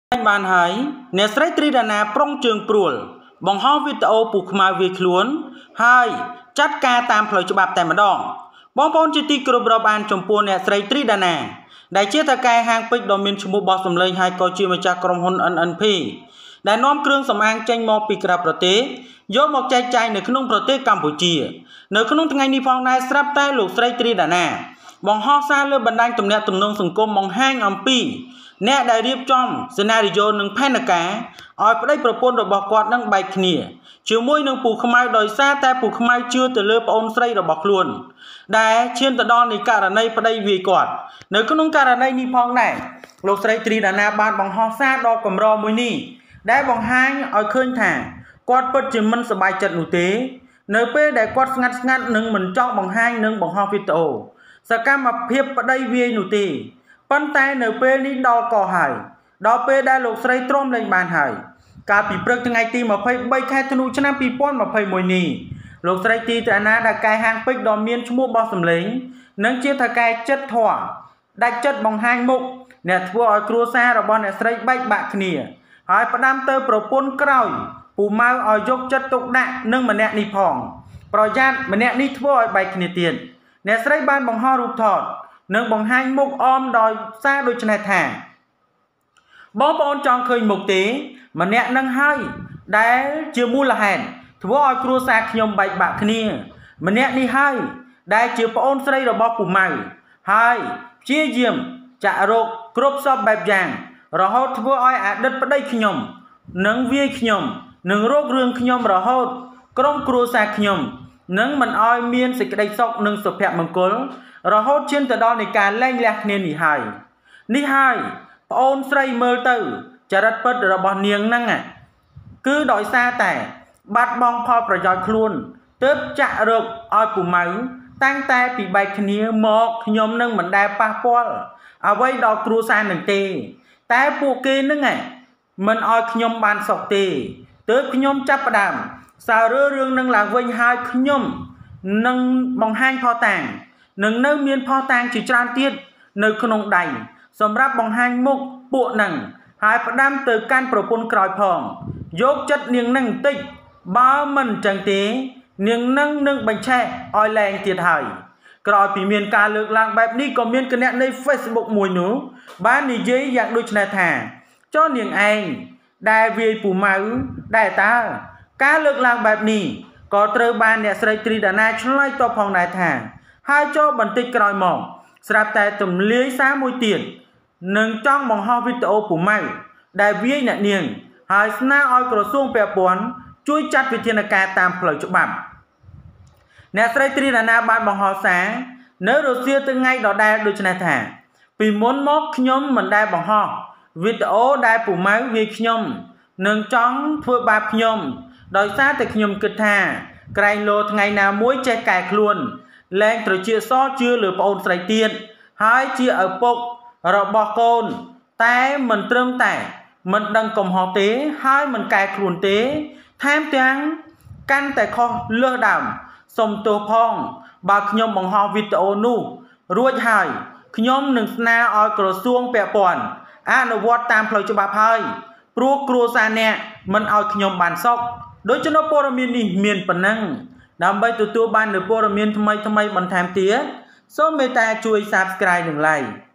បានហើយអ្នកស្រីត្រីដាណាប្រុងជើងព្រួលបង្ហោះវីដេអូពូខ្មៅវាយខ្លួនហើយចាត់ការតាមផ្លូវច្បាប់តែម្ដងបងប្អូនជាទីគោរពរាប់អានចំពោះអ្នកស្រីត្រីដាណាដែលជាតកែហាងពេជ្រដ៏មានឈ្មោះបោះសម្លេងហើយក៏ជាម្ចាស់ក្រុមហ៊ុន NNP ដែលនាំគ្រឿងសម្អាងចេញមកពីក្រៅប្រទេសយកមកចែកចាយនៅក្នុងប្រទេសកម្ពុជានៅក្នុងថ្ងៃនេះផងដែរស្រាប់តែលោកស្រីត្រីដាណាបង្ហោះសារលើបណ្ដាញទំនាក់ទំនងសង្គមបង្ហាញអំពីអ្នកដែលរៀបចំសេណារីយ៉ូនិងផែនការឲ្យប្តីប្រពន្ធរបស់គាត់នឹងបែកគ្នាជាមួយនឹងពូខ្មៅដោយសារតែពូខ្មៅជឿទៅលើប្អូនស្រីរបស់ខ្លួនដែលឈានទៅដល់នៃករណីប្តីវាយគាត់នៅក្នុងករណីនេះផងដែរលោកស្រីត្រីដាណាបានបង្ហោះសារដ៏កម្រមួយនេះដែលបង្ហាញឲ្យឃើញថាគាត់ពិតជាមិនសប្បាយចិត្តនោះទេនៅពេលដែលគាត់ស្ងាត់និងមិនចង់បង្ហាញនិងបង្ហោះវីដេអូសកម្មភាពប្តីវាយនោះទេប៉ុន្តែនៅពេលនេះដល់កហើយដល់ពេលដែលលោកស្រីទ្រាំលែងបានហើយកាលពីព្រឹកថ្ងៃទី23ខែធ្នូឆ្នាំ2021នេះលោកស្រីទីតាណាដែលកែហាងពេជ្រដ៏មានឈ្មោះបោះសម្លេងនិងជាថកែចិត្តធွာដាច់ចិត្តបង្ហាញមុខអ្នកធ្វើឲ្យគ្រួសាររបស់អ្នកស្រីបែកបាក់គ្នាហើយផ្ដាំទៅប្រពន្ធក្រោយពូម៉ៅឲ្យយកចិត្តទុកដាក់នឹងម្នាក់នេះផងប្រយ័ត្នម្នាក់នេះធ្វើឲ្យបែកគ្នាទៀតអ្នកស្រីបានបង្ហោះរូបថតនិងបង្ហាញមុខអមដោយសារដូចនេះថាបងប្អូនចង់ឃើញមុខទេម្នាក់នឹងហើយដែលជាមូលហេតុធ្វើឲ្យគ្រួសារខ្ញុំបែកបាក់គ្នាម្នាក់នេះហើយដែលជាប្អូនស្រីរបស់ពូម៉ៅហើយព្យាយាមចាក់រោគគ្រប់សពបែបយ៉ាងរហូតធ្វើឲ្យអតីតប្តីខ្ញុំនិងវាយខ្ញុំនិងរោគរឿងខ្ញុំរហូតក្រុមគ្រួសារខ្ញុំនឹងមិនឲ្យមានសេចក្តីសុខនិងសុភមង្គលរហូតឈានទៅដល់នៃការលែងលះគ្នានេះហើយប្អូនស្រីមើលទៅចរិតពិតរបស់នាងហ្នឹងគឺដោយសារតែបាត់បង់ផលប្រយោជន៍ខ្លួនទើបចាក់រោគឲ្យពូម៉ៅតាំងតែពីបែកគ្នាមកខ្ញុំនឹងមិនដែលប៉ះពាល់អ្វីដល់គ្រួសារនឹងទេតែពួកគេនឹងមិនឲ្យខ្ញុំបានសុខទេទើបខ្ញុំចាប់ផ្ដើមសាររឿងនឹងឡើងវិញហើយខ្ញុំនឹងបង្ហាញផតាំងនឹងនៅមានផតាំងជាច្រើនទៀតនៅក្នុងដៃសម្រាប់បង្ហាញមុខពួកនឹងហើយផ្ដាំទៅកាន់ប្រពន្ធក្រោយផងយកចិត្តនាងនឹងបន្តិចបើមិនអញ្ចឹងទេនាងនឹងបញ្ឆេះឲ្យលែងទៀតហើយក្រោយពីមានការលើកឡើងបែបនេះក៏មានគណនី Facebook មួយនោះបាននិយាយយ៉ាងដូចនេះថាចុះនាងឯងដែលវាយពូម៉ៅដែលតើការលើកឡើងបែបនេះក៏ត្រូវបានអ្នកស្រីត្រីដាណាឆ្លើយតបផងដែរថាហើយចុះបន្តិចក្រោយមកស្រាប់តែទម្លាយសារមួយទៀតនឹងចង់បង្ហោះវីដេអូពូម៉ៅដែលវាយអ្នកនាងហើយស្នើឲ្យក្រសួងពាក់ព័ន្ធជួយចាត់វិធានការតាមផ្លូវច្បាប់អ្នកស្រីត្រីដាណាបានបង្ហោះសារនៅរសៀលថ្ងៃដដែលដូចនេះថាពីមុនមកខ្ញុំមិនដែលបង្ហោះវីដេអូដែលពូម៉ៅវាយខ្ញុំនឹងចង់ធ្វើបាបខ្ញុំដោយសារតែខ្ញុំគិតថាក្រែងលោថ្ងៃណាមួយចេះកែខ្លួនលែងត្រជាសជឿលើប្អូនស្រីទៀតហើយជាឪពុករបស់កូនតែមិនត្រឹមតែមិនដឹងកំហុសទេហើយមិនកែខ្លួនទេថែមទាំងកាន់តែខុសលើសដើមសុំទោសផងបើខ្ញុំបង្ហោះវីដេអូនោះរួចហើយខ្ញុំនឹងស្នើឲ្យក្រសួងពាក់ព័ន្ធអនុវត្តតាមផ្លូវច្បាប់ហើយព្រោះគ្រួសារអ្នកមិនឲ្យខ្ញុំបានសុខដូច្នោះព័ត៌មាននេះមានប៉ុណ្ណឹងដើម្បីទទួលបាននូវព័ត៌មានថ្មីបន្ថែមទៀតសូមមេត្តាជួយ Subscribe និង Like